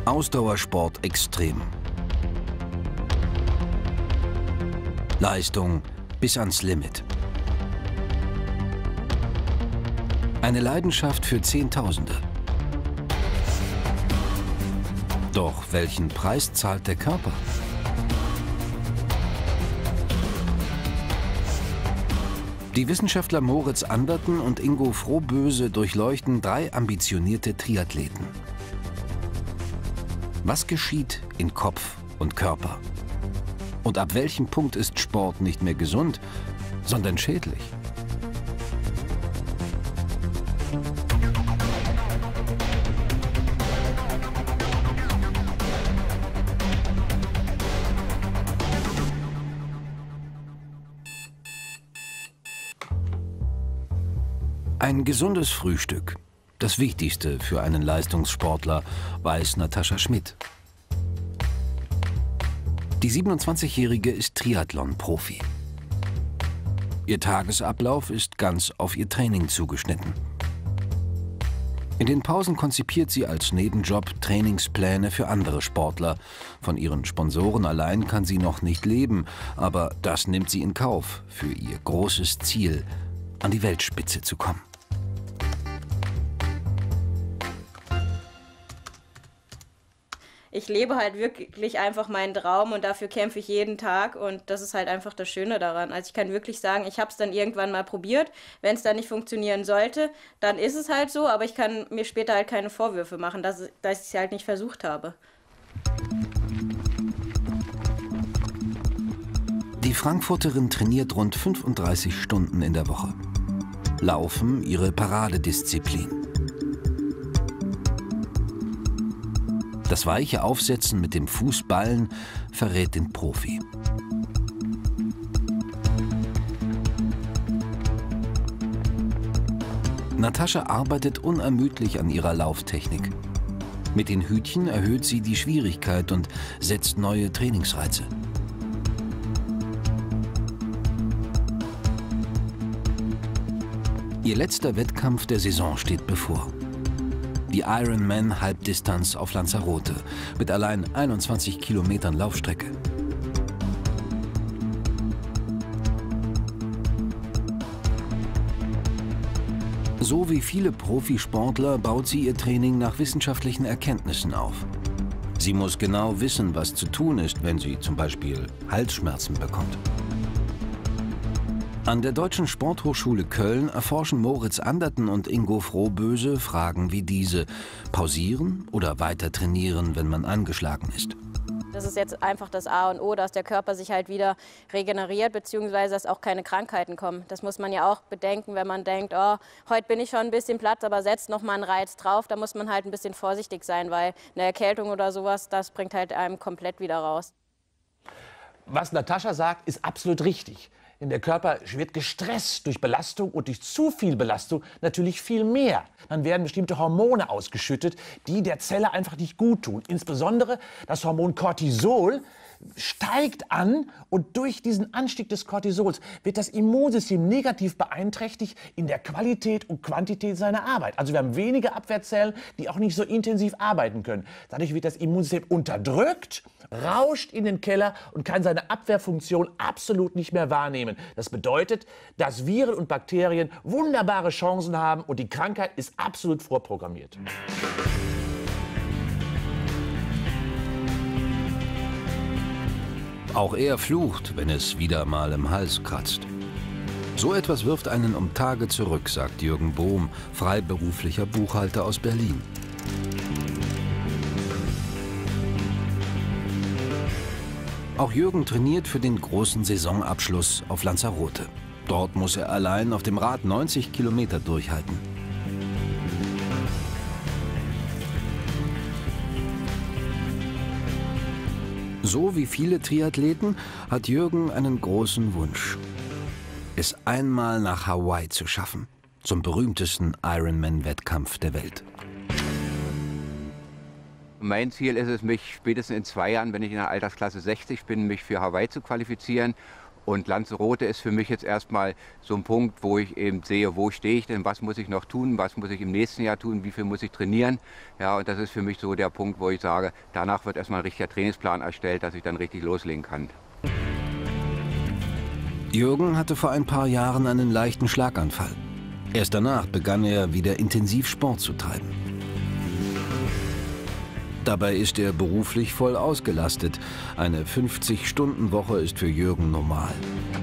Ausdauersport extrem. Leistung bis ans Limit. Eine Leidenschaft für Zehntausende. Doch welchen Preis zahlt der Körper? Die Wissenschaftler Moritz Anderten und Ingo Frohböse durchleuchten 3 ambitionierte Triathleten. Was geschieht in Kopf und Körper? Und ab welchem Punkt ist Sport nicht mehr gesund, sondern schädlich? Ein gesundes Frühstück, das Wichtigste für einen Leistungssportler, weiß Natascha Schmidt. Die 27-Jährige ist Triathlon-Profi. Ihr Tagesablauf ist ganz auf ihr Training zugeschnitten. In den Pausen konzipiert sie als Nebenjob Trainingspläne für andere Sportler. Von ihren Sponsoren allein kann sie noch nicht leben, aber das nimmt sie in Kauf für ihr großes Ziel, an die Weltspitze zu kommen. Ich lebe halt wirklich einfach meinen Traum und dafür kämpfe ich jeden Tag und das ist halt einfach das Schöne daran. Also ich kann wirklich sagen, ich habe es dann irgendwann mal probiert. Wenn es dann nicht funktionieren sollte, dann ist es halt so, aber ich kann mir später halt keine Vorwürfe machen, dass ich es halt nicht versucht habe. Die Frankfurterin trainiert rund 35 Stunden in der Woche. Laufen ihre Paradedisziplin. Das weiche Aufsetzen mit dem Fußballen verrät den Profi. Natascha arbeitet unermüdlich an ihrer Lauftechnik. Mit den Hütchen erhöht sie die Schwierigkeit und setzt neue Trainingsreize. Ihr letzter Wettkampf der Saison steht bevor. Die Ironman-Halbdistanz auf Lanzarote mit allein 21 Kilometern Laufstrecke. So wie viele Profisportler baut sie ihr Training nach wissenschaftlichen Erkenntnissen auf. Sie muss genau wissen, was zu tun ist, wenn sie zum Beispiel Halsschmerzen bekommt. An der Deutschen Sporthochschule Köln erforschen Moritz Anderten und Ingo Frohböse Fragen wie diese: Pausieren oder weiter trainieren, wenn man angeschlagen ist? Das ist jetzt einfach das A und O, dass der Körper sich halt wieder regeneriert, beziehungsweise dass auch keine Krankheiten kommen. Das muss man ja auch bedenken, wenn man denkt, oh, heute bin ich schon ein bisschen platt, aber setzt noch mal einen Reiz drauf. Da muss man halt ein bisschen vorsichtig sein, weil eine Erkältung oder sowas, das bringt halt einem komplett wieder raus. Was Natascha sagt, ist absolut richtig. Denn der Körper wird gestresst durch Belastung und durch zu viel Belastung natürlich viel mehr. Dann werden bestimmte Hormone ausgeschüttet, die der Zelle einfach nicht gut tun. Insbesondere das Hormon Cortisol steigt an und durch diesen Anstieg des Cortisols wird das Immunsystem negativ beeinträchtigt in der Qualität und Quantität seiner Arbeit. Also wir haben wenige Abwehrzellen, die auch nicht so intensiv arbeiten können. Dadurch wird das Immunsystem unterdrückt, rauscht in den Keller und kann seine Abwehrfunktion absolut nicht mehr wahrnehmen. Das bedeutet, dass Viren und Bakterien wunderbare Chancen haben und die Krankheit ist absolut vorprogrammiert. Auch er flucht, wenn es wieder mal im Hals kratzt. So etwas wirft einen um Tage zurück, sagt Jürgen Bohm, freiberuflicher Buchhalter aus Berlin. Auch Jürgen trainiert für den großen Saisonabschluss auf Lanzarote. Dort muss er allein auf dem Rad 90 Kilometer durchhalten. So wie viele Triathleten hat Jürgen einen großen Wunsch: es einmal nach Hawaii zu schaffen, zum berühmtesten Ironman-Wettkampf der Welt. Mein Ziel ist es, mich spätestens in 2 Jahren, wenn ich in der Altersklasse 60 bin, mich für Hawaii zu qualifizieren Und Lanzarote ist für mich jetzt erstmal so ein Punkt, wo ich eben sehe, wo stehe ich denn, was muss ich noch tun, was muss ich im nächsten Jahr tun, wie viel muss ich trainieren. Ja, und das ist für mich so der Punkt, wo ich sage, danach wird erstmal ein richtiger Trainingsplan erstellt, dass ich dann richtig loslegen kann. Jürgen hatte vor ein paar Jahren einen leichten Schlaganfall. Erst danach begann er wieder intensiv Sport zu treiben. Dabei ist er beruflich voll ausgelastet. Eine 50-Stunden-Woche ist für Jürgen normal.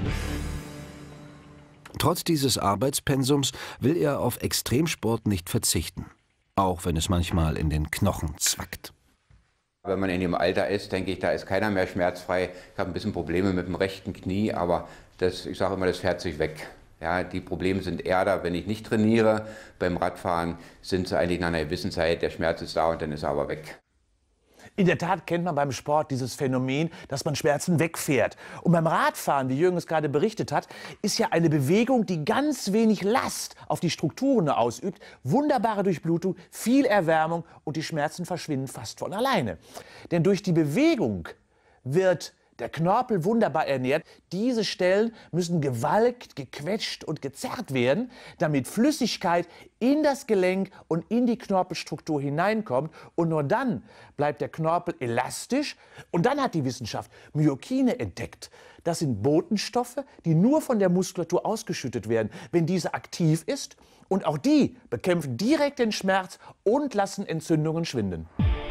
Trotz dieses Arbeitspensums will er auf Extremsport nicht verzichten, auch wenn es manchmal in den Knochen zwackt. Wenn man in dem Alter ist, denke ich, da ist keiner mehr schmerzfrei. Ich habe ein bisschen Probleme mit dem rechten Knie, aber ich sage immer, das fährt sich weg. Ja, die Probleme sind eher da, wenn ich nicht trainiere. Beim Radfahren sind sie eigentlich nach einer gewissen Zeit, der Schmerz ist da und dann ist er aber weg. In der Tat kennt man beim Sport dieses Phänomen, dass man Schmerzen wegfährt. Und beim Radfahren, wie Jürgen es gerade berichtet hat, ist ja eine Bewegung, die ganz wenig Last auf die Strukturen ausübt. Wunderbare Durchblutung, viel Erwärmung und die Schmerzen verschwinden fast von alleine. Denn durch die Bewegung wird der Knorpel wunderbar ernährt. Diese Stellen müssen gewalkt, gequetscht und gezerrt werden, damit Flüssigkeit in das Gelenk und in die Knorpelstruktur hineinkommt. Und nur dann bleibt der Knorpel elastisch. Und dann hat die Wissenschaft Myokine entdeckt. Das sind Botenstoffe, die nur von der Muskulatur ausgeschüttet werden, wenn diese aktiv ist. Und auch die bekämpfen direkt den Schmerz und lassen Entzündungen schwinden.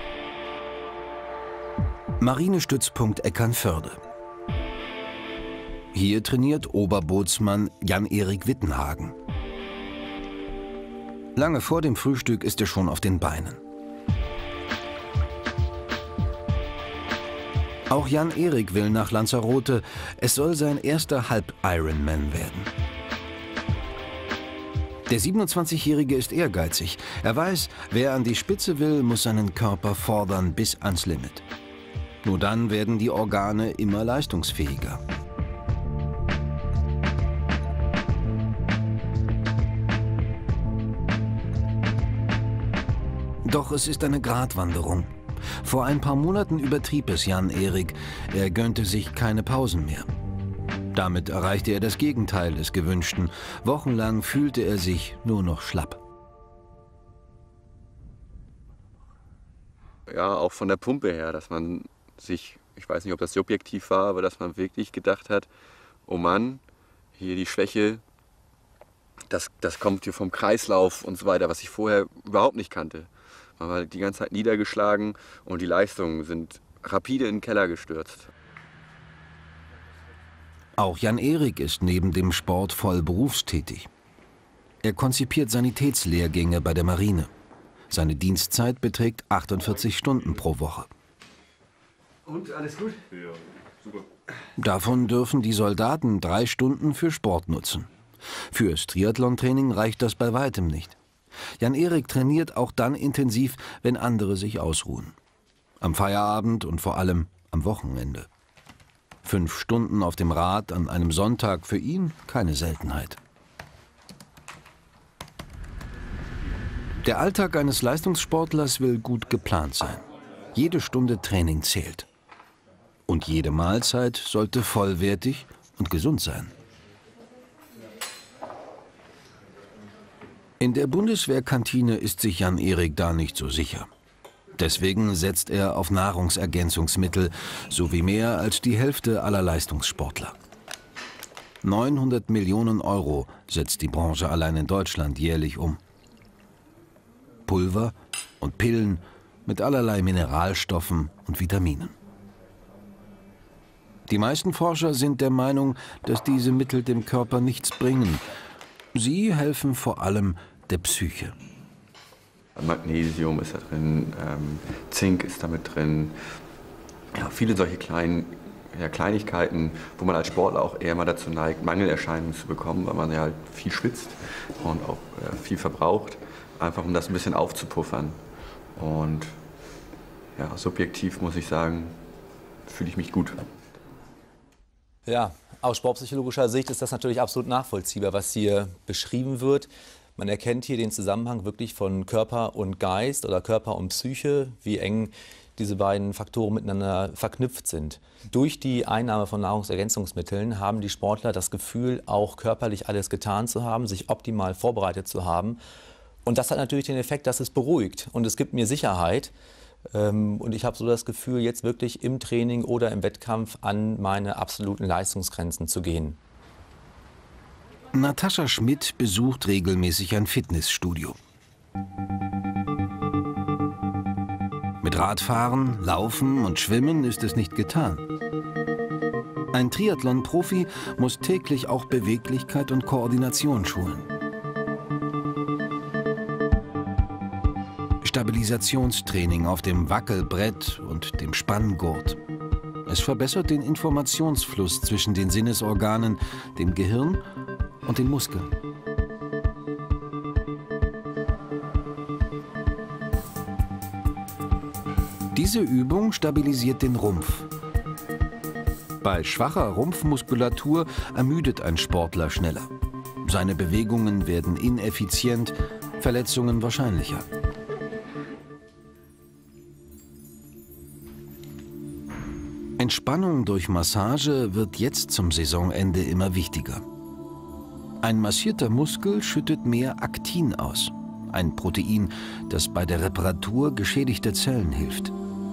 Marinestützpunkt Eckernförde. Hier trainiert Oberbootsmann Jan-Erik Wittenhagen. Lange vor dem Frühstück ist er schon auf den Beinen. Auch Jan-Erik will nach Lanzarote. Es soll sein erster Halb-Ironman werden. Der 27-Jährige ist ehrgeizig. Er weiß, wer an die Spitze will, muss seinen Körper fordern bis ans Limit. Nur dann werden die Organe immer leistungsfähiger. Doch es ist eine Gratwanderung. Vor ein paar Monaten übertrieb es Jan-Erik. Er gönnte sich keine Pausen mehr. Damit erreichte er das Gegenteil des Gewünschten. Wochenlang fühlte er sich nur noch schlapp. Ja, auch von der Pumpe her, dass man sich, ich weiß nicht, ob das subjektiv war, aber dass man wirklich gedacht hat, oh Mann, hier die Schwäche, das kommt hier vom Kreislauf und so weiter, was ich vorher überhaupt nicht kannte. Man war die ganze Zeit niedergeschlagen und die Leistungen sind rapide in den Keller gestürzt. Auch Jan-Erik ist neben dem Sport voll berufstätig. Er konzipiert Sanitätslehrgänge bei der Marine. Seine Dienstzeit beträgt 48 Stunden pro Woche. Und, alles gut? Ja, super. Davon dürfen die Soldaten 3 Stunden für Sport nutzen. Fürs Triathlon-Training reicht das bei weitem nicht. Jan-Erik trainiert auch dann intensiv, wenn andere sich ausruhen. Am Feierabend und vor allem am Wochenende. 5 Stunden auf dem Rad an einem Sonntag für ihn keine Seltenheit. Der Alltag eines Leistungssportlers will gut geplant sein. Jede Stunde Training zählt. Und jede Mahlzeit sollte vollwertig und gesund sein. In der Bundeswehrkantine ist sich Jan-Erik da nicht so sicher. Deswegen setzt er auf Nahrungsergänzungsmittel, sowie mehr als die Hälfte aller Leistungssportler. 900 Millionen Euro setzt die Branche allein in Deutschland jährlich um. Pulver und Pillen mit allerlei Mineralstoffen und Vitaminen. Die meisten Forscher sind der Meinung, dass diese Mittel dem Körper nichts bringen. Sie helfen vor allem der Psyche. Magnesium ist da drin, Zink ist damit drin. Ja, viele solche Kleinigkeiten, wo man als Sportler auch eher mal dazu neigt, Mangelerscheinungen zu bekommen, weil man ja halt viel schwitzt und auch viel verbraucht, einfach um das ein bisschen aufzupuffern. Und ja, subjektiv muss ich sagen, fühle ich mich gut. Ja, aus sportpsychologischer Sicht ist das natürlich absolut nachvollziehbar, was hier beschrieben wird. Man erkennt hier den Zusammenhang wirklich von Körper und Geist oder Körper und Psyche, wie eng diese beiden Faktoren miteinander verknüpft sind. Durch die Einnahme von Nahrungsergänzungsmitteln haben die Sportler das Gefühl, auch körperlich alles getan zu haben, sich optimal vorbereitet zu haben. Und das hat natürlich den Effekt, dass es beruhigt und es gibt mir Sicherheit. Und ich habe so das Gefühl, jetzt wirklich im Training oder im Wettkampf an meine absoluten Leistungsgrenzen zu gehen. Natascha Schmidt besucht regelmäßig ein Fitnessstudio. Mit Radfahren, Laufen und Schwimmen ist es nicht getan. Ein Triathlon-Profi muss täglich auch Beweglichkeit und Koordination schulen. Stabilisationstraining auf dem Wackelbrett und dem Spanngurt. Es verbessert den Informationsfluss zwischen den Sinnesorganen, dem Gehirn und den Muskeln. Diese Übung stabilisiert den Rumpf. Bei schwacher Rumpfmuskulatur ermüdet ein Sportler schneller. Seine Bewegungen werden ineffizient, Verletzungen wahrscheinlicher. Entspannung durch Massage wird jetzt zum Saisonende immer wichtiger. Ein massierter Muskel schüttet mehr Aktin aus, ein Protein, das bei der Reparatur geschädigter Zellen hilft.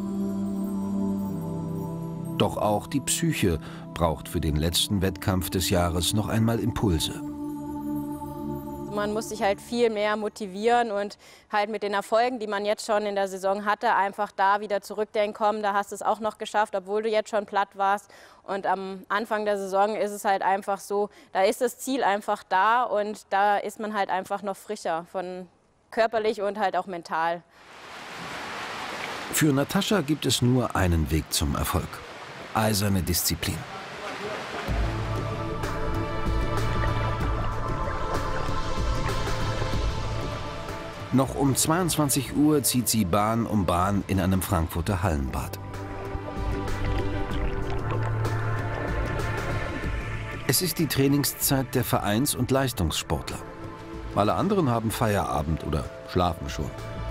Doch auch die Psyche braucht für den letzten Wettkampf des Jahres noch einmal Impulse. Man muss sich halt viel mehr motivieren und halt mit den Erfolgen, die man jetzt schon in der Saison hatte, einfach da wieder zurückdenken, komm, da hast du es auch noch geschafft, obwohl du jetzt schon platt warst. Und am Anfang der Saison ist es halt einfach so, da ist das Ziel einfach da und da ist man halt einfach noch frischer, von körperlich und halt auch mental. Für Natascha gibt es nur einen Weg zum Erfolg: eiserne Disziplin. Noch um 22 Uhr zieht sie Bahn um Bahn in einem Frankfurter Hallenbad. Es ist die Trainingszeit der Vereins- und Leistungssportler. Alle anderen haben Feierabend oder schlafen schon.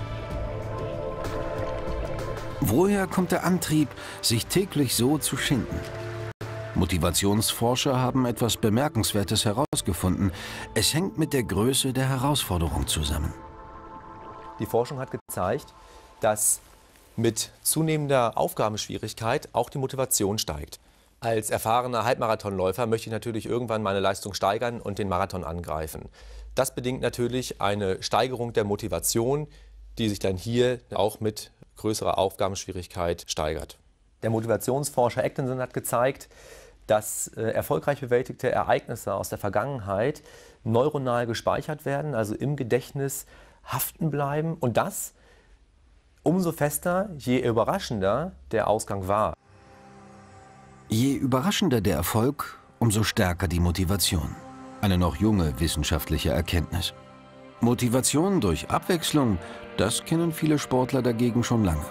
Woher kommt der Antrieb, sich täglich so zu schinden? Motivationsforscher haben etwas Bemerkenswertes herausgefunden. Es hängt mit der Größe der Herausforderung zusammen. Die Forschung hat gezeigt, dass mit zunehmender Aufgabenschwierigkeit auch die Motivation steigt. Als erfahrener Halbmarathonläufer möchte ich natürlich irgendwann meine Leistung steigern und den Marathon angreifen. Das bedingt natürlich eine Steigerung der Motivation, die sich dann hier auch mit größerer Aufgabenschwierigkeit steigert. Der Motivationsforscher Atkinson hat gezeigt, dass erfolgreich bewältigte Ereignisse aus der Vergangenheit neuronal gespeichert werden, also im Gedächtnis haften bleiben, und das umso fester, je überraschender der Ausgang war. Je überraschender der Erfolg, umso stärker die Motivation. Eine noch junge wissenschaftliche Erkenntnis. Motivation durch Abwechslung, das kennen viele Sportler dagegen schon lange.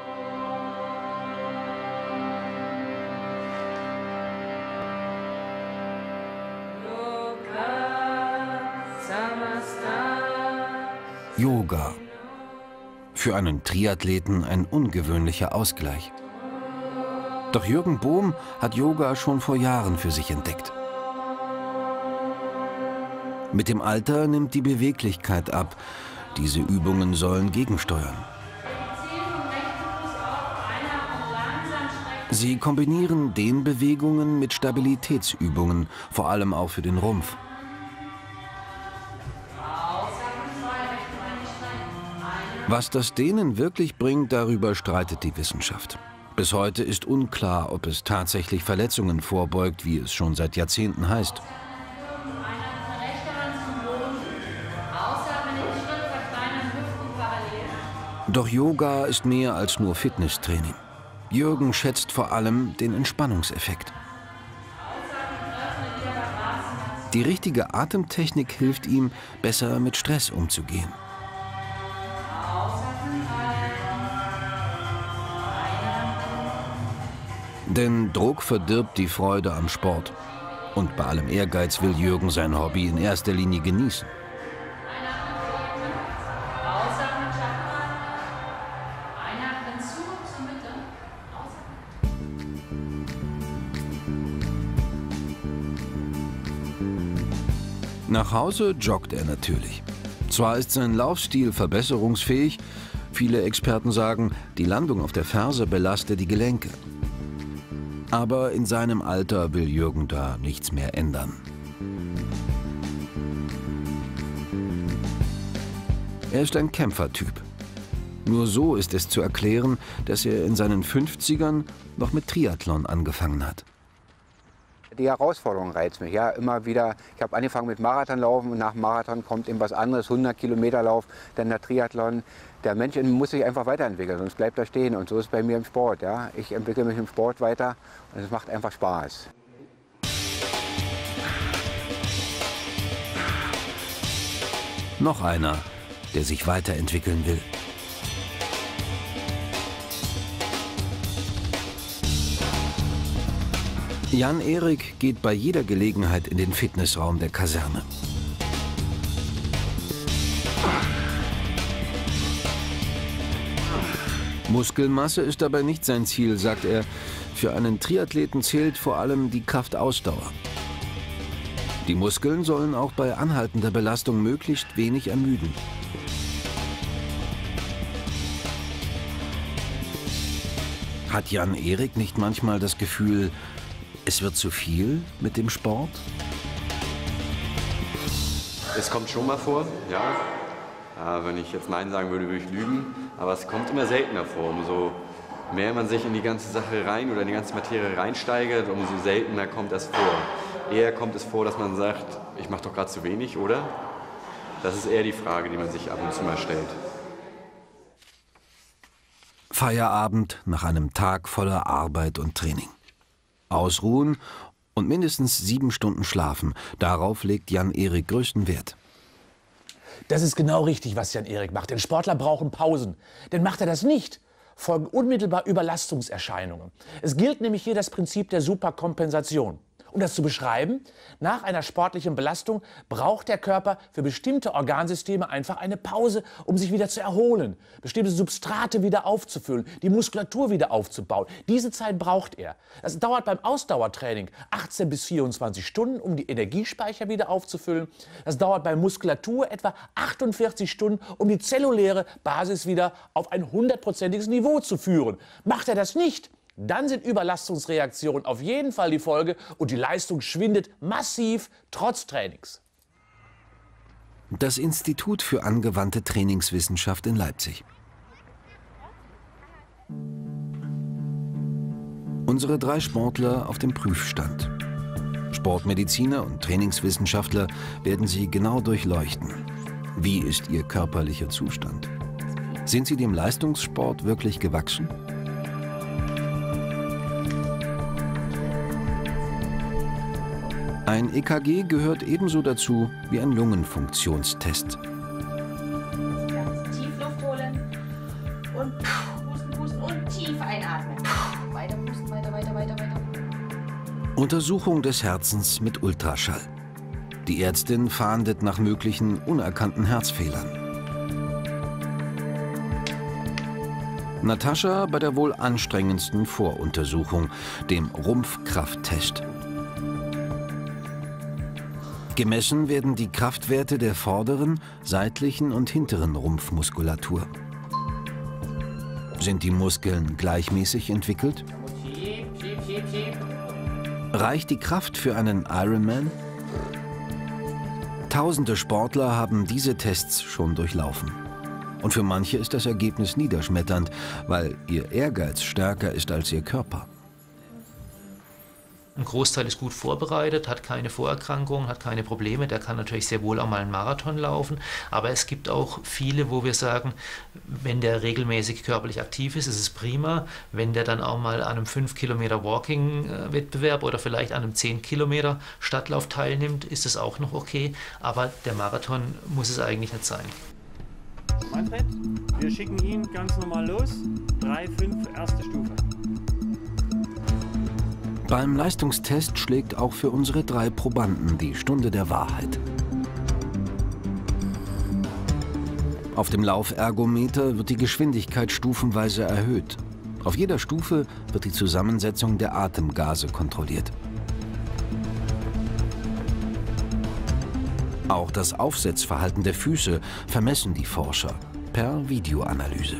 Yoga. Für einen Triathleten ein ungewöhnlicher Ausgleich. Doch Jürgen Bohm hat Yoga schon vor Jahren für sich entdeckt. Mit dem Alter nimmt die Beweglichkeit ab. Diese Übungen sollen gegensteuern. Sie kombinieren Dehnbewegungen mit Stabilitätsübungen, vor allem auch für den Rumpf. Was das Dehnen wirklich bringt, darüber streitet die Wissenschaft. Bis heute ist unklar, ob es tatsächlich Verletzungen vorbeugt, wie es schon seit Jahrzehnten heißt. Doch Yoga ist mehr als nur Fitnesstraining. Jürgen schätzt vor allem den Entspannungseffekt. Die richtige Atemtechnik hilft ihm, besser mit Stress umzugehen. Denn Druck verdirbt die Freude am Sport. Und bei allem Ehrgeiz will Jürgen sein Hobby in erster Linie genießen. Nach Hause joggt er natürlich. Zwar ist sein Laufstil verbesserungsfähig, viele Experten sagen, die Landung auf der Ferse belaste die Gelenke. Aber in seinem Alter will Jürgen da nichts mehr ändern. Er ist ein Kämpfertyp. Nur so ist es zu erklären, dass er in seinen 50ern noch mit Triathlon angefangen hat. Die Herausforderung reizt mich, ja, immer wieder. Ich habe angefangen mit Marathonlaufen und nach dem Marathon kommt eben was anderes, 100 Kilometer Lauf, dann der Triathlon. Der Mensch muss sich einfach weiterentwickeln, sonst bleibt er stehen. Und so ist es bei mir im Sport, ja. Ich entwickle mich im Sport weiter und es macht einfach Spaß. Noch einer, der sich weiterentwickeln will. Jan-Erik geht bei jeder Gelegenheit in den Fitnessraum der Kaserne. Muskelmasse ist dabei nicht sein Ziel, sagt er. Für einen Triathleten zählt vor allem die Kraftausdauer. Die Muskeln sollen auch bei anhaltender Belastung möglichst wenig ermüden. Hat Jan-Erik nicht manchmal das Gefühl, es wird zu viel mit dem Sport? Es kommt schon mal vor, ja. Wenn ich jetzt Nein sagen würde, würde ich lügen. Aber es kommt immer seltener vor. Umso mehr man sich in die ganze Sache rein oder in die ganze Materie reinsteigert, umso seltener kommt das vor. Eher kommt es vor, dass man sagt, ich mache doch gerade zu wenig, oder? Das ist eher die Frage, die man sich ab und zu mal stellt. Feierabend nach einem Tag voller Arbeit und Training. Ausruhen und mindestens 7 Stunden schlafen. Darauf legt Jan-Erik größten Wert. Das ist genau richtig, was Jan-Erik macht. Denn Sportler brauchen Pausen. Denn macht er das nicht, folgen unmittelbar Überlastungserscheinungen. Es gilt nämlich hier das Prinzip der Superkompensation. Um das zu beschreiben, nach einer sportlichen Belastung braucht der Körper für bestimmte Organsysteme einfach eine Pause, um sich wieder zu erholen, bestimmte Substrate wieder aufzufüllen, die Muskulatur wieder aufzubauen. Diese Zeit braucht er. Das dauert beim Ausdauertraining 18 bis 24 Stunden, um die Energiespeicher wieder aufzufüllen. Das dauert bei Muskulatur etwa 48 Stunden, um die zelluläre Basis wieder auf ein 100%iges Niveau zu führen. Macht er das nicht, dann sind Überlastungsreaktionen auf jeden Fall die Folge und die Leistung schwindet massiv trotz Trainings. Das Institut für angewandte Trainingswissenschaft in Leipzig. Unsere 3 Sportler auf dem Prüfstand. Sportmediziner und Trainingswissenschaftler werden sie genau durchleuchten. Wie ist ihr körperlicher Zustand? Sind sie dem Leistungssport wirklich gewachsen? Ein EKG gehört ebenso dazu wie ein Lungenfunktionstest. Tief Luft holen und pusten, pusten und tief einatmen. Weiter pusten, weiter. Untersuchung des Herzens mit Ultraschall. Die Ärztin fahndet nach möglichen unerkannten Herzfehlern. Natascha bei der wohl anstrengendsten Voruntersuchung, dem Rumpfkrafttest. Gemessen werden die Kraftwerte der vorderen, seitlichen und hinteren Rumpfmuskulatur. Sind die Muskeln gleichmäßig entwickelt? Reicht die Kraft für einen Ironman? Tausende Sportler haben diese Tests schon durchlaufen. Und für manche ist das Ergebnis niederschmetternd, weil ihr Ehrgeiz stärker ist als ihr Körper. Ein Großteil ist gut vorbereitet, hat keine Vorerkrankungen, hat keine Probleme. Der kann natürlich sehr wohl auch mal einen Marathon laufen. Aber es gibt auch viele, wo wir sagen, wenn der regelmäßig körperlich aktiv ist, ist es prima. Wenn der dann auch mal an einem 5 Kilometer Walking-Wettbewerb oder vielleicht an einem 10 Kilometer Stadtlauf teilnimmt, ist es auch noch okay. Aber der Marathon muss es eigentlich nicht sein. Manfred, wir schicken ihn ganz normal los. 3, 5, erste Stufe. Beim Leistungstest schlägt auch für unsere 3 Probanden die Stunde der Wahrheit. Auf dem Laufergometer wird die Geschwindigkeit stufenweise erhöht. Auf jeder Stufe wird die Zusammensetzung der Atemgase kontrolliert. Auch das Aufsetzverhalten der Füße vermessen die Forscher per Videoanalyse.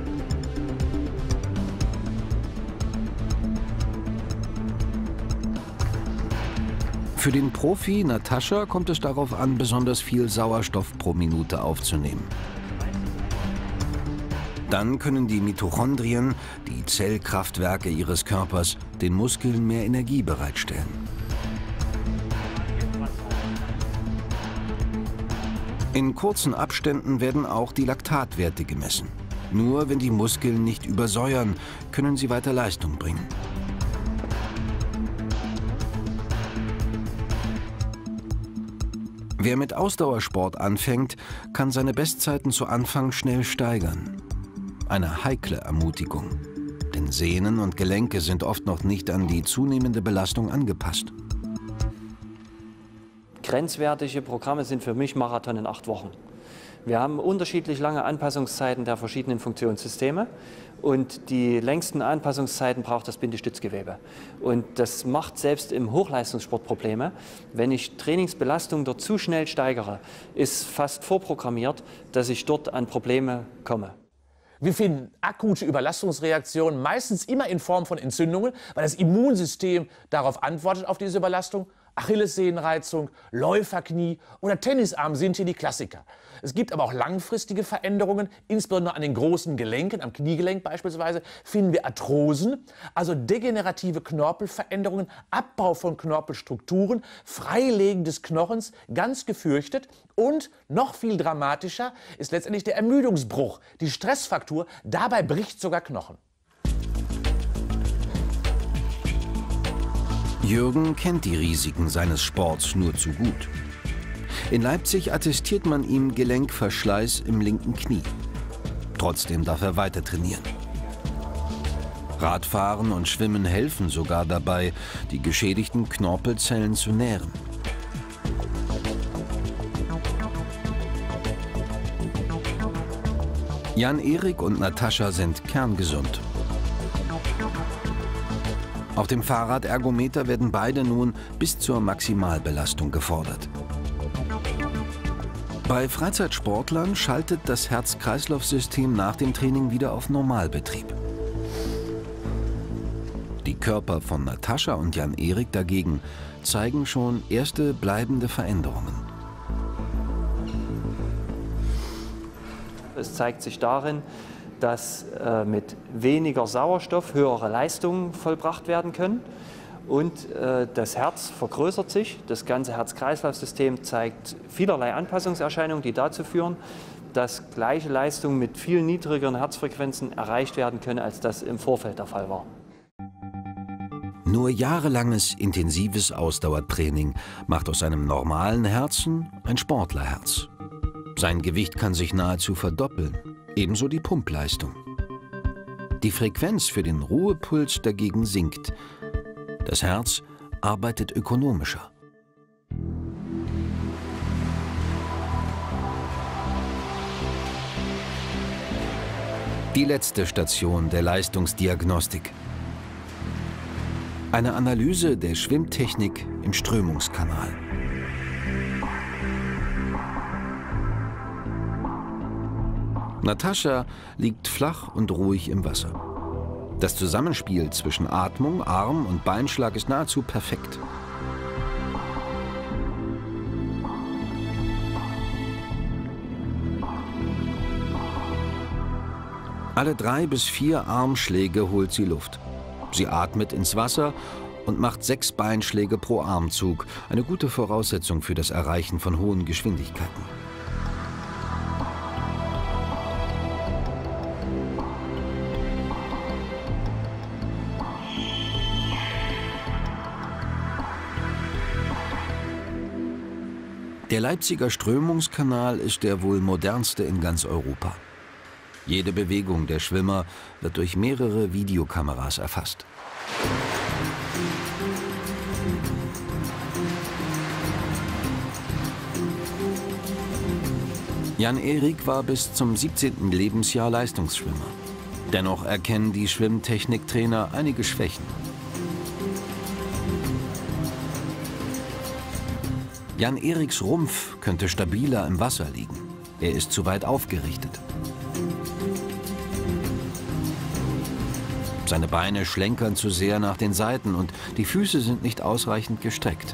Für den Profi Natascha kommt es darauf an, besonders viel Sauerstoff pro Minute aufzunehmen. Dann können die Mitochondrien, die Zellkraftwerke ihres Körpers, den Muskeln mehr Energie bereitstellen. In kurzen Abständen werden auch die Laktatwerte gemessen. Nur wenn die Muskeln nicht übersäuern, können sie weiter Leistung bringen. Wer mit Ausdauersport anfängt, kann seine Bestzeiten zu Anfang schnell steigern. Eine heikle Ermutigung, denn Sehnen und Gelenke sind oft noch nicht an die zunehmende Belastung angepasst. Grenzwertige Programme sind für mich Marathon in 8 Wochen. Wir haben unterschiedlich lange Anpassungszeiten der verschiedenen Funktionssysteme und die längsten Anpassungszeiten braucht das Bindestützgewebe. Und das macht selbst im Hochleistungssport Probleme. Wenn ich Trainingsbelastung dort zu schnell steigere, ist fast vorprogrammiert, dass ich dort an Probleme komme. Wir finden akute Überlastungsreaktionen meistens immer in Form von Entzündungen, weil das Immunsystem darauf antwortet, auf diese Überlastung. Achillessehnenreizung, Läuferknie oder Tennisarm sind hier die Klassiker. Es gibt aber auch langfristige Veränderungen, insbesondere an den großen Gelenken, am Kniegelenk beispielsweise, finden wir Arthrosen, also degenerative Knorpelveränderungen, Abbau von Knorpelstrukturen, Freilegen des Knochens, ganz gefürchtet. Und noch viel dramatischer ist letztendlich der Ermüdungsbruch, die Stressfraktur, dabei bricht sogar Knochen. Jürgen kennt die Risiken seines Sports nur zu gut. In Leipzig attestiert man ihm Gelenkverschleiß im linken Knie. Trotzdem darf er weiter trainieren. Radfahren und Schwimmen helfen sogar dabei, die geschädigten Knorpelzellen zu nähren. Jan-Erik und Natascha sind kerngesund. Auf dem Fahrradergometer werden beide nun bis zur Maximalbelastung gefordert. Bei Freizeitsportlern schaltet das Herz-Kreislauf-System nach dem Training wieder auf Normalbetrieb. Die Körper von Natascha und Jan-Erik dagegen zeigen schon erste bleibende Veränderungen. Es zeigt sich darin, dass mit weniger Sauerstoff höhere Leistungen vollbracht werden können. Und das Herz vergrößert sich. Das ganze Herz-Kreislauf-System zeigt vielerlei Anpassungserscheinungen, die dazu führen, dass gleiche Leistungen mit viel niedrigeren Herzfrequenzen erreicht werden können, als das im Vorfeld der Fall war. Nur jahrelanges intensives Ausdauertraining macht aus einem normalen Herzen ein Sportlerherz. Sein Gewicht kann sich nahezu verdoppeln. Ebenso die Pumpleistung. Die Frequenz für den Ruhepuls dagegen sinkt. Das Herz arbeitet ökonomischer. Die letzte Station der Leistungsdiagnostik. Eine Analyse der Schwimmtechnik im Strömungskanal. Natascha liegt flach und ruhig im Wasser. Das Zusammenspiel zwischen Atmung, Arm und Beinschlag ist nahezu perfekt. Alle 3 bis 4 Armschläge holt sie Luft. Sie atmet ins Wasser und macht 6 Beinschläge pro Armzug. Eine gute Voraussetzung für das Erreichen von hohen Geschwindigkeiten. Der Leipziger Strömungskanal ist der wohl modernste in ganz Europa. Jede Bewegung der Schwimmer wird durch mehrere Videokameras erfasst. Jan-Erik war bis zum 17. Lebensjahr Leistungsschwimmer. Dennoch erkennen die Schwimmtechniktrainer einige Schwächen. Jan-Eriks Rumpf könnte stabiler im Wasser liegen. Er ist zu weit aufgerichtet. Seine Beine schlenkern zu sehr nach den Seiten und die Füße sind nicht ausreichend gestreckt.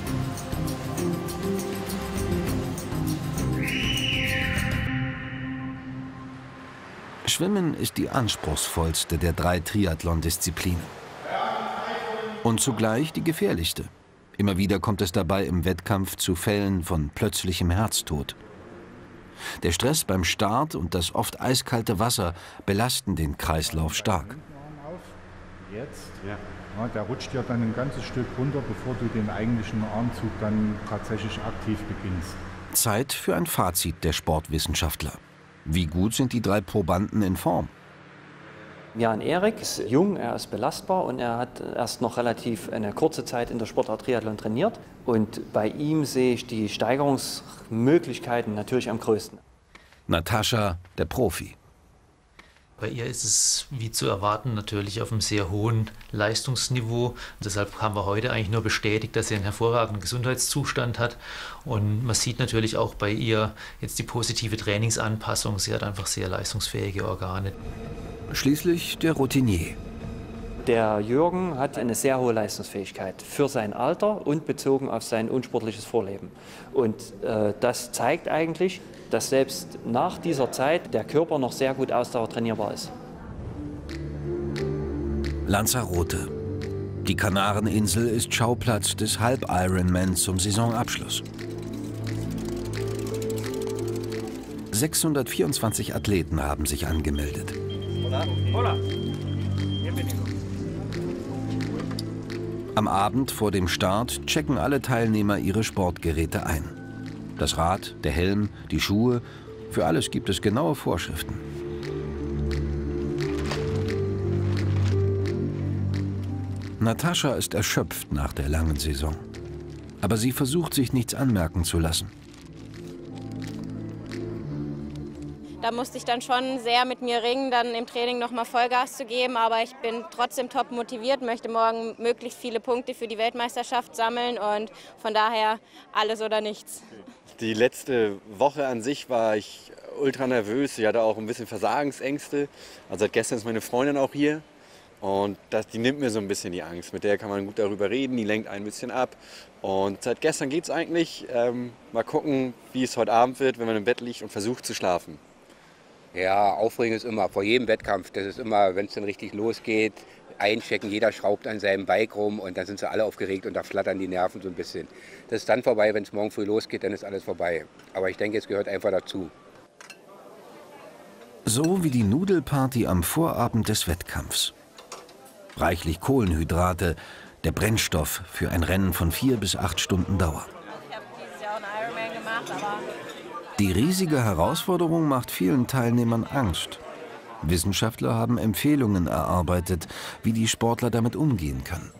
Schwimmen ist die anspruchsvollste der 3 Triathlon-Disziplinen. Und zugleich die gefährlichste. Immer wieder kommt es dabei im Wettkampf zu Fällen von plötzlichem Herztod. Der Stress beim Start und das oft eiskalte Wasser belasten den Kreislauf stark. Jetzt, ja. Ja, der rutscht ja dann ein ganzes Stück runter, bevor du den eigentlichen Armzug dann tatsächlich aktiv beginnst. Zeit für ein Fazit der Sportwissenschaftler. Wie gut sind die 3 Probanden in Form? Jan-Erik ist jung, er ist belastbar und er hat erst noch relativ eine kurze Zeit in der Sportart Triathlon trainiert. Und bei ihm sehe ich die Steigerungsmöglichkeiten natürlich am größten. Natascha, der Profi. Bei ihr ist es, wie zu erwarten, natürlich auf einem sehr hohen Leistungsniveau. Und deshalb haben wir heute eigentlich nur bestätigt, dass sie einen hervorragenden Gesundheitszustand hat. Und man sieht natürlich auch bei ihr jetzt die positive Trainingsanpassung. Sie hat einfach sehr leistungsfähige Organe. Schließlich der Routinier. Der Jürgen hat eine sehr hohe Leistungsfähigkeit für sein Alter und bezogen auf sein unsportliches Vorleben. Und das zeigt eigentlich, dass selbst nach dieser Zeit der Körper noch sehr gut ausdauertrainierbar ist. Lanzarote. Die Kanareninsel ist Schauplatz des Halb-Ironman zum Saisonabschluss. 624 Athleten haben sich angemeldet. Hola. Am Abend vor dem Start checken alle Teilnehmer ihre Sportgeräte ein. Das Rad, der Helm, die Schuhe, für alles gibt es genaue Vorschriften. Natascha ist erschöpft nach der langen Saison. Aber sie versucht, sich nichts anmerken zu lassen. Da musste ich dann schon sehr mit mir ringen, dann im Training nochmal Vollgas zu geben. Aber ich bin trotzdem top motiviert, möchte morgen möglichst viele Punkte für die Weltmeisterschaft sammeln. Und von daher alles oder nichts. Die letzte Woche an sich war ich ultra nervös. Ich hatte auch ein bisschen Versagensängste. Also seit gestern ist meine Freundin auch hier. Und die nimmt mir so ein bisschen die Angst. Mit der kann man gut darüber reden, die lenkt ein bisschen ab. Und seit gestern geht es eigentlich. Mal gucken, wie es heute Abend wird, wenn man im Bett liegt und versucht zu schlafen. Ja, Aufregung ist immer, vor jedem Wettkampf. Das ist immer, wenn es dann richtig losgeht, einchecken, jeder schraubt an seinem Bike rum und dann sind sie alle aufgeregt und da flattern die Nerven so ein bisschen. Das ist dann vorbei, wenn es morgen früh losgeht, dann ist alles vorbei. Aber ich denke, es gehört einfach dazu. So wie die Nudelparty am Vorabend des Wettkampfs. Reichlich Kohlenhydrate, der Brennstoff für ein Rennen von 4 bis 8 Stunden Dauer. Ich habe dieses Jahr einen Ironman gemacht, aber... Die riesige Herausforderung macht vielen Teilnehmern Angst. Wissenschaftler haben Empfehlungen erarbeitet, wie die Sportler damit umgehen können.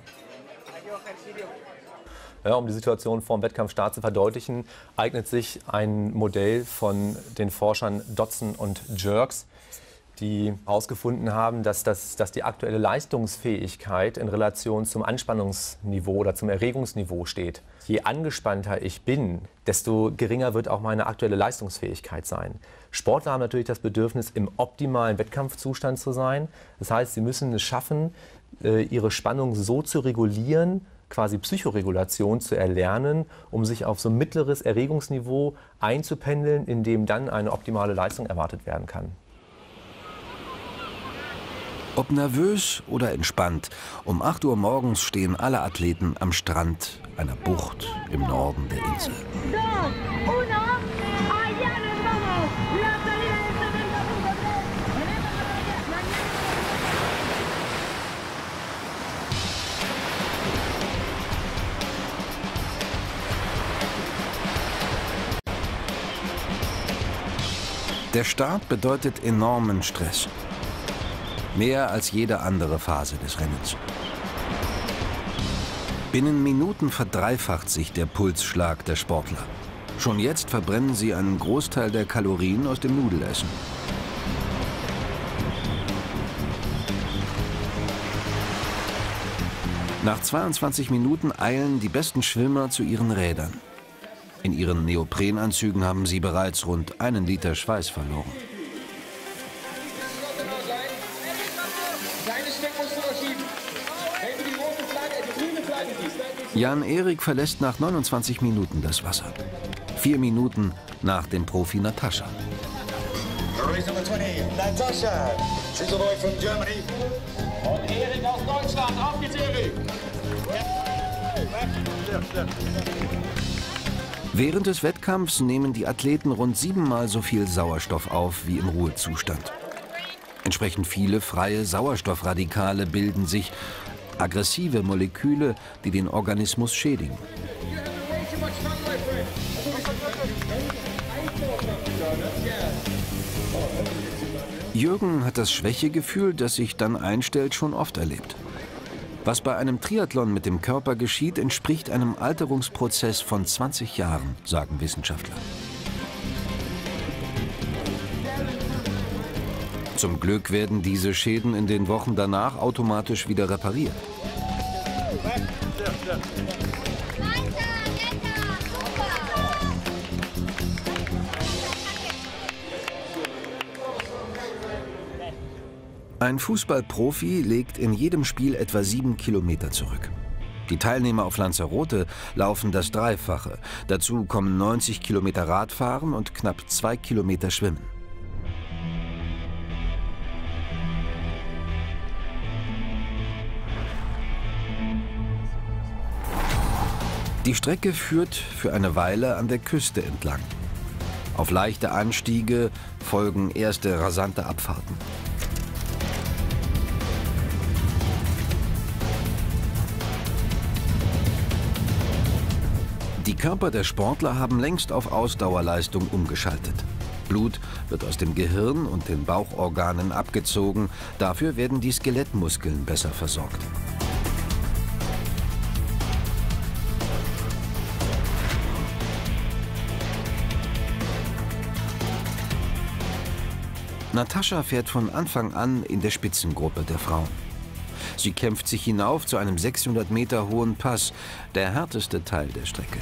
Ja, um die Situation vor dem Wettkampfstart zu verdeutlichen, eignet sich ein Modell von den Forschern Dodson und Jerks, die herausgefunden haben, dass die aktuelle Leistungsfähigkeit in Relation zum Anspannungsniveau oder zum Erregungsniveau steht. Je angespannter ich bin, desto geringer wird auch meine aktuelle Leistungsfähigkeit sein. Sportler haben natürlich das Bedürfnis, im optimalen Wettkampfzustand zu sein. Das heißt, sie müssen es schaffen, ihre Spannung so zu regulieren, quasi Psychoregulation zu erlernen, um sich auf so ein mittleres Erregungsniveau einzupendeln, in dem dann eine optimale Leistung erwartet werden kann. Ob nervös oder entspannt, um 8 Uhr morgens stehen alle Athleten am Strand einer Bucht im Norden der Insel. Der Start bedeutet enormen Stress. Mehr als jede andere Phase des Rennens. Binnen Minuten verdreifacht sich der Pulsschlag der Sportler. Schon jetzt verbrennen sie einen Großteil der Kalorien aus dem Nudelessen. Nach 22 Minuten eilen die besten Schwimmer zu ihren Rädern. In ihren Neoprenanzügen haben sie bereits rund 1 Liter Schweiß verloren. Jan-Erik verlässt nach 29 Minuten das Wasser. 4 Minuten nach dem Profi Natascha. Race number 20, Natascha. She's away from Germany. Und Erik aus Deutschland. Auf geht's, Erik. Während des Wettkampfs nehmen die Athleten rund 7-mal so viel Sauerstoff auf wie im Ruhezustand. Entsprechend viele freie Sauerstoffradikale bilden sich, aggressive Moleküle, die den Organismus schädigen. Jürgen hat das Schwächegefühl, das sich dann einstellt, schon oft erlebt. Was bei einem Triathlon mit dem Körper geschieht, entspricht einem Alterungsprozess von 20 Jahren, sagen Wissenschaftler. Zum Glück werden diese Schäden in den Wochen danach automatisch wieder repariert. Ein Fußballprofi legt in jedem Spiel etwa 7 Kilometer zurück. Die Teilnehmer auf Lanzarote laufen das Dreifache. Dazu kommen 90 Kilometer Radfahren und knapp 2 Kilometer Schwimmen. Die Strecke führt für eine Weile an der Küste entlang. Auf leichte Anstiege folgen erste rasante Abfahrten. Die Körper der Sportler haben längst auf Ausdauerleistung umgeschaltet. Blut wird aus dem Gehirn und den Bauchorganen abgezogen. Dafür werden die Skelettmuskeln besser versorgt. Natascha fährt von Anfang an in der Spitzengruppe der Frauen. Sie kämpft sich hinauf zu einem 600 Meter hohen Pass, der härteste Teil der Strecke.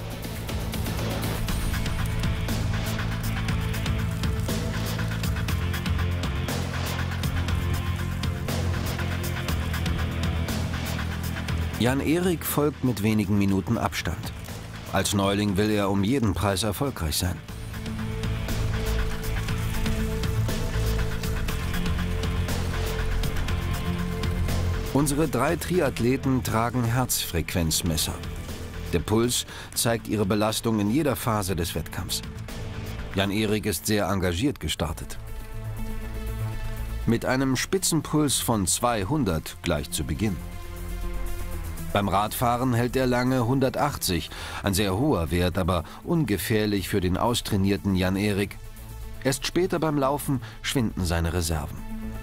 Jan-Erik folgt mit wenigen Minuten Abstand. Als Neuling will er um jeden Preis erfolgreich sein. Unsere 3 Triathleten tragen Herzfrequenzmesser. Der Puls zeigt ihre Belastung in jeder Phase des Wettkampfs. Jan-Erik ist sehr engagiert gestartet. Mit einem Spitzenpuls von 200 gleich zu Beginn. Beim Radfahren hält er lange 180, ein sehr hoher Wert, aber ungefährlich für den austrainierten Jan-Erik. Erst später beim Laufen schwinden seine Reserven.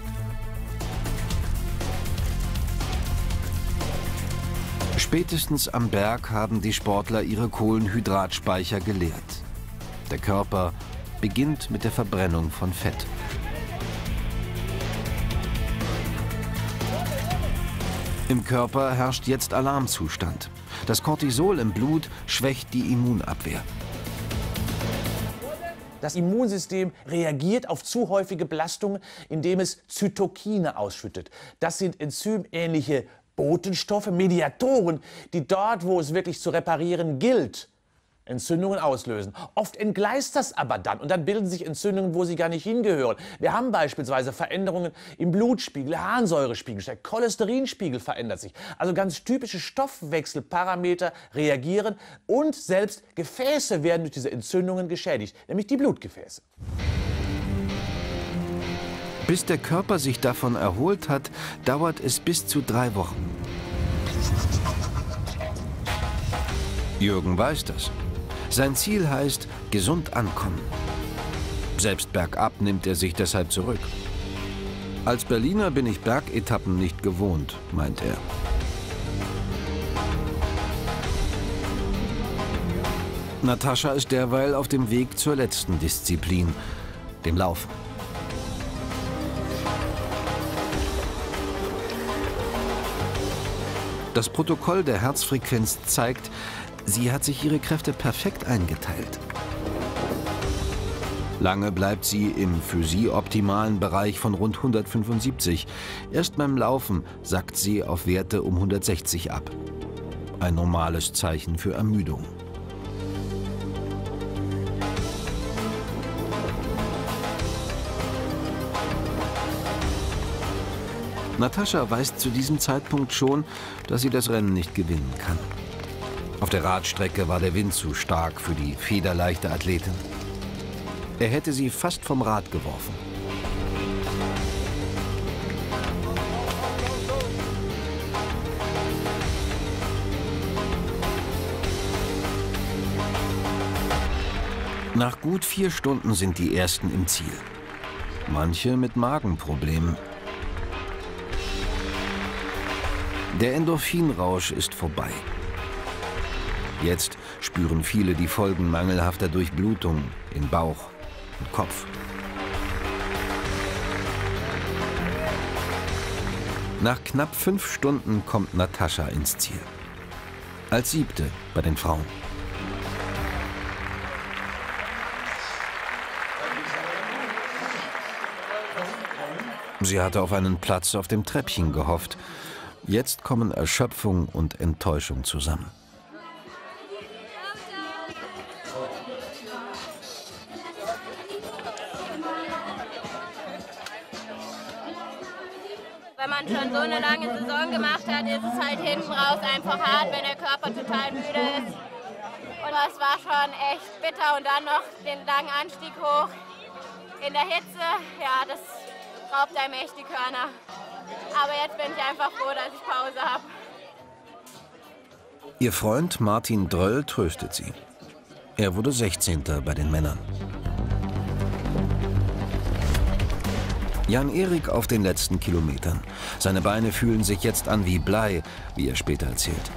Spätestens am Berg haben die Sportler ihre Kohlenhydratspeicher geleert. Der Körper beginnt mit der Verbrennung von Fett. Im Körper herrscht jetzt Alarmzustand. Das Cortisol im Blut schwächt die Immunabwehr. Das Immunsystem reagiert auf zu häufige Belastungen, indem es Zytokine ausschüttet. Das sind enzymähnliche Botenstoffe, Mediatoren, die dort, wo es wirklich zu reparieren gilt, Entzündungen auslösen. Oft entgleist das aber dann und dann bilden sich Entzündungen, wo sie gar nicht hingehören. Wir haben beispielsweise Veränderungen im Blutspiegel, Harnsäurespiegel, der Cholesterinspiegel verändert sich. Also ganz typische Stoffwechselparameter reagieren und selbst Gefäße werden durch diese Entzündungen geschädigt, nämlich die Blutgefäße. Bis der Körper sich davon erholt hat, dauert es bis zu 3 Wochen. Jürgen weiß das. Sein Ziel heißt, gesund ankommen. Selbst bergab nimmt er sich deshalb zurück. Als Berliner bin ich Bergetappen nicht gewohnt, meint er. Natascha ist derweil auf dem Weg zur letzten Disziplin, dem Laufen. Das Protokoll der Herzfrequenz zeigt, Sie hat sich ihre Kräfte perfekt eingeteilt. Lange bleibt sie im für sie optimalen Bereich von rund 175. Erst beim Laufen sackt sie auf Werte um 160 ab. Ein normales Zeichen für Ermüdung. Natascha weiß zu diesem Zeitpunkt schon, dass sie das Rennen nicht gewinnen kann. Auf der Radstrecke war der Wind zu stark für die federleichte Athletin. Er hätte sie fast vom Rad geworfen. Nach gut 4 Stunden sind die Ersten im Ziel. Manche mit Magenproblemen. Der Endorphinrausch ist vorbei. Jetzt spüren viele die Folgen mangelhafter Durchblutung in Bauch und Kopf. Nach knapp 5 Stunden kommt Natascha ins Ziel. Als 7. bei den Frauen. Sie hatte auf einen Platz auf dem Treppchen gehofft. Jetzt kommen Erschöpfung und Enttäuschung zusammen. Wenn man schon so eine lange Saison gemacht hat, ist es halt hinten raus einfach hart, wenn der Körper total müde ist. Und es war schon echt bitter und dann noch den langen Anstieg hoch in der Hitze. Ja, das raubt einem echt die Körner. Aber jetzt bin ich einfach froh, dass ich Pause habe. Ihr Freund Martin Dröll tröstet sie. Er wurde 16. bei den Männern. Jan-Erik auf den letzten Kilometern. Seine Beine fühlen sich jetzt an wie Blei, wie er später erzählt.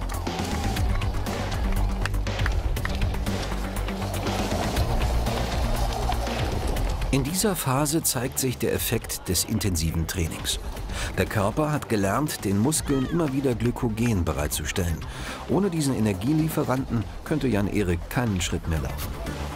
In dieser Phase zeigt sich der Effekt des intensiven Trainings. Der Körper hat gelernt, den Muskeln immer wieder Glykogen bereitzustellen. Ohne diesen Energielieferanten könnte Jan-Erik keinen Schritt mehr laufen.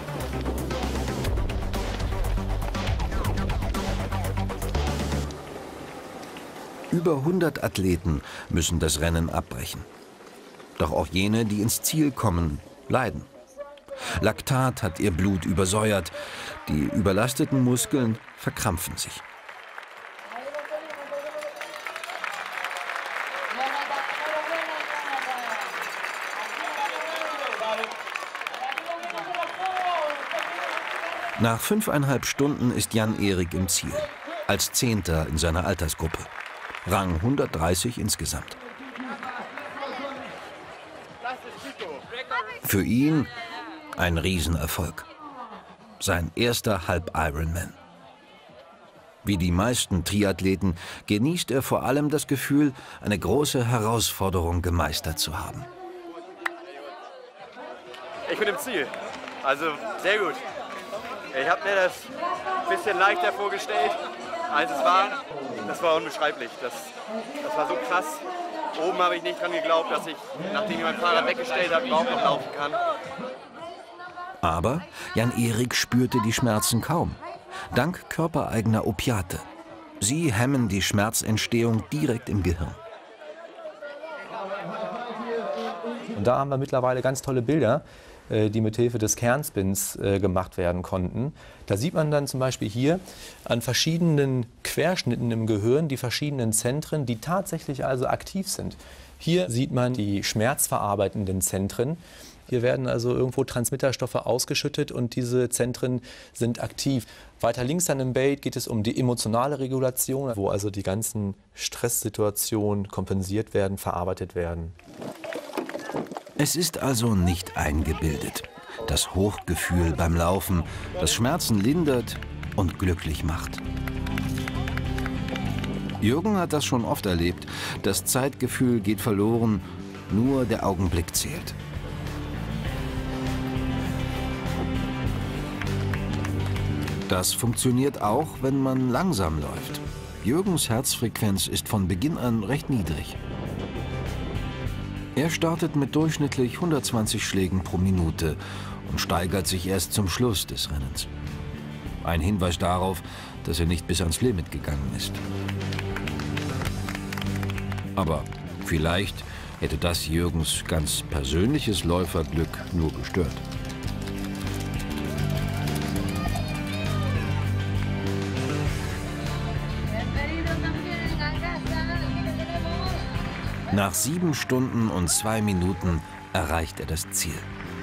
Über 100 Athleten müssen das Rennen abbrechen. Doch auch jene, die ins Ziel kommen, leiden. Laktat hat ihr Blut übersäuert. Die überlasteten Muskeln verkrampfen sich. Nach 5,5 Stunden ist Jan-Erik im Ziel. Als 10. in seiner Altersgruppe. Rang 130 insgesamt. Für ihn ein Riesenerfolg. Sein erster Halb-Ironman. Wie die meisten Triathleten genießt er vor allem das Gefühl, eine große Herausforderung gemeistert zu haben. Ich bin im Ziel. Also sehr gut. Ich habe mir das ein bisschen leichter vorgestellt, als es war. Das war unbeschreiblich. Das war so krass. Oben habe ich nicht dran geglaubt, dass ich, nachdem ich mein Fahrrad weggestellt habe, überhaupt noch laufen kann. Aber Jan-Erik spürte die Schmerzen kaum. Dank körpereigener Opiate. Sie hemmen die Schmerzentstehung direkt im Gehirn. Und da haben wir mittlerweile ganz tolle Bilder, die mit Hilfe des Kernspins gemacht werden konnten. Da sieht man dann zum Beispiel hier an verschiedenen Querschnitten im Gehirn die verschiedenen Zentren, die tatsächlich also aktiv sind. Hier sieht man die schmerzverarbeitenden Zentren. Hier werden also irgendwo Transmitterstoffe ausgeschüttet und diese Zentren sind aktiv. Weiter links dann im Bild geht es um die emotionale Regulation, wo also die ganzen Stresssituationen kompensiert werden, verarbeitet werden. Es ist also nicht eingebildet. Das Hochgefühl beim Laufen, das Schmerzen lindert und glücklich macht. Jürgen hat das schon oft erlebt. Das Zeitgefühl geht verloren, nur der Augenblick zählt. Das funktioniert auch, wenn man langsam läuft. Jürgens Herzfrequenz ist von Beginn an recht niedrig. Er startet mit durchschnittlich 120 Schlägen pro Minute und steigert sich erst zum Schluss des Rennens. Ein Hinweis darauf, dass er nicht bis ans Limit gegangen ist. Aber vielleicht hätte das Jürgens ganz persönliches Läuferglück nur gestört. Nach 7 Stunden und 2 Minuten erreicht er das Ziel.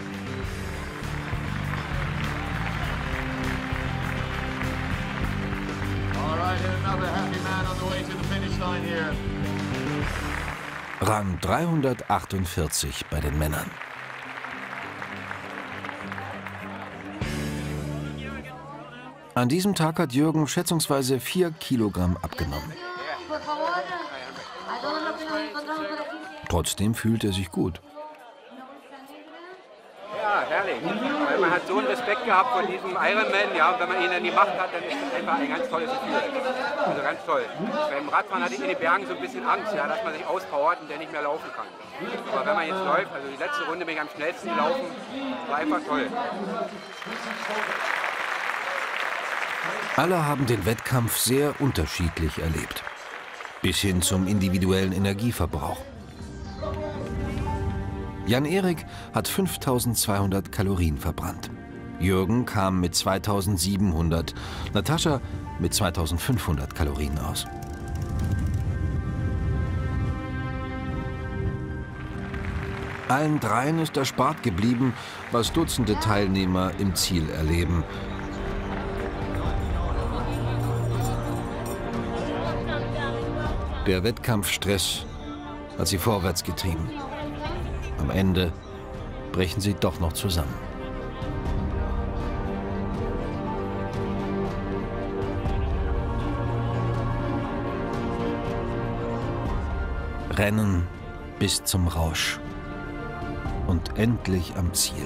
Rang 348 bei den Männern. An diesem Tag hat Jürgen schätzungsweise 4 Kilogramm abgenommen. Trotzdem fühlt er sich gut. Ja, herrlich. Weil man hat so einen Respekt gehabt vor diesem Ironman. Ja, und wenn man ihn dann gemacht hat, dann ist das einfach ein ganz tolles Gefühl. Also ganz toll. Beim Radfahren hatte ich in den Bergen so ein bisschen Angst, ja, dass man sich auspowert und der nicht mehr laufen kann. Aber wenn man jetzt läuft, also die letzte Runde bin ich am schnellsten gelaufen, war einfach toll. Alle haben den Wettkampf sehr unterschiedlich erlebt. Bis hin zum individuellen Energieverbrauch. Jan-Erik hat 5200 Kalorien verbrannt. Jürgen kam mit 2700, Natascha mit 2500 Kalorien aus. Allen dreien ist erspart geblieben, was Dutzende Teilnehmer im Ziel erleben. Der Wettkampfstress hat sie vorwärts getrieben. Am Ende brechen sie doch noch zusammen. Rennen bis zum Rausch und endlich am Ziel.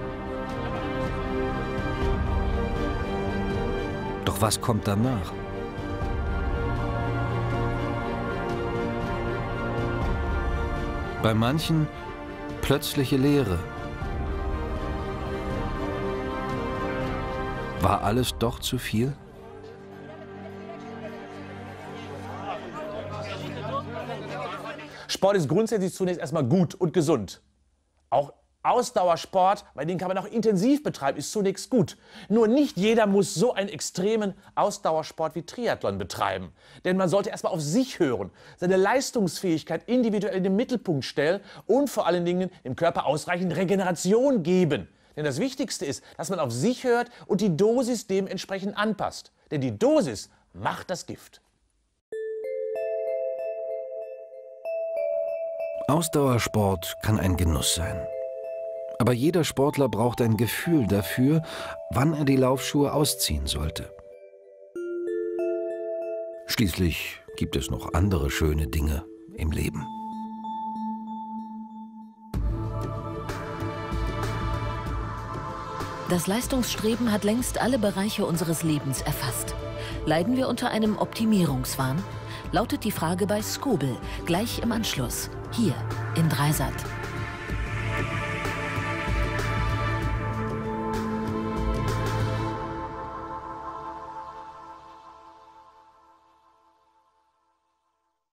Doch was kommt danach? Bei manchen plötzliche Leere. War alles doch zu viel? Sport ist grundsätzlich zunächst erstmal gut und gesund. Auch Ausdauersport, bei dem kann man auch intensiv betreiben, ist zunächst gut. Nur nicht jeder muss so einen extremen Ausdauersport wie Triathlon betreiben. Denn man sollte erstmal auf sich hören, seine Leistungsfähigkeit individuell in den Mittelpunkt stellen und vor allen Dingen dem Körper ausreichend Regeneration geben. Denn das Wichtigste ist, dass man auf sich hört und die Dosis dementsprechend anpasst. Denn die Dosis macht das Gift. Ausdauersport kann ein Genuss sein. Aber jeder Sportler braucht ein Gefühl dafür, wann er die Laufschuhe ausziehen sollte. Schließlich gibt es noch andere schöne Dinge im Leben. Das Leistungsstreben hat längst alle Bereiche unseres Lebens erfasst. Leiden wir unter einem Optimierungswahn? Lautet die Frage bei Skobel, gleich im Anschluss, hier in Dreisat.